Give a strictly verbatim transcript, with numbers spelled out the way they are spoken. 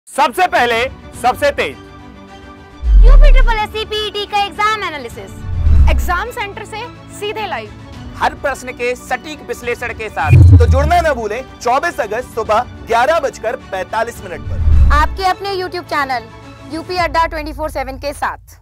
सबसे पहले सबसे तेज UP triple S C PET का एग्जाम एनालिसिस, एग्जाम सेंटर से सीधे लाइव, हर प्रश्न के सटीक विश्लेषण के साथ। तो जुड़ना न भूलें चौबीस अगस्त सुबह ग्यारह बजकर पैंतालीस मिनट पर आपके अपने YouTube channel UP Adda twenty four seven के साथ।